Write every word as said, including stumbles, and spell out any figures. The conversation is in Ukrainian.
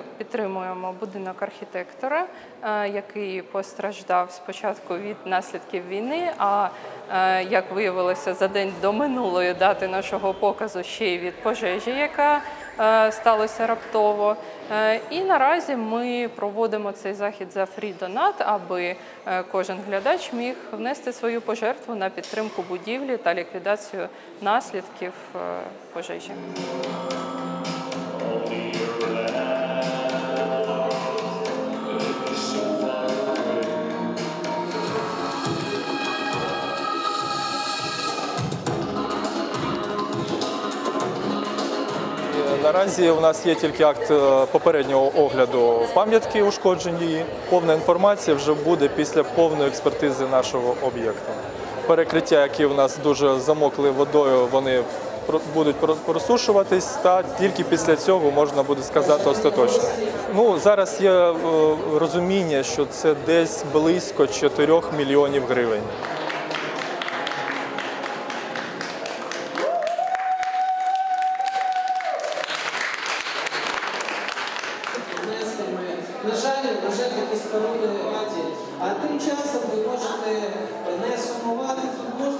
підтримуємо будинок архітектора, який постраждав спочатку від наслідків війни, а, як виявилося, за день до минулої дати нашого показу ще й від пожежі, яка сталося раптово. І наразі ми проводимо цей захід за фрі-донат, аби кожен глядач міг внести свою пожертву на підтримку будівлі та ліквідацію наслідків пожежі. Наразі у нас є тільки акт попереднього огляду пам'ятки ушкодженої. Повна інформація вже буде після повної експертизи нашого об'єкту. Перекриття, які у нас дуже замокли водою, вони будуть просушуватись, та тільки після цього можна буде сказати остаточно. Ну, зараз є розуміння, що це десь близько чотирьох мільйонів гривень. На жаль, вже такі споруди раді. А тим часом ви можете не сумувати, тут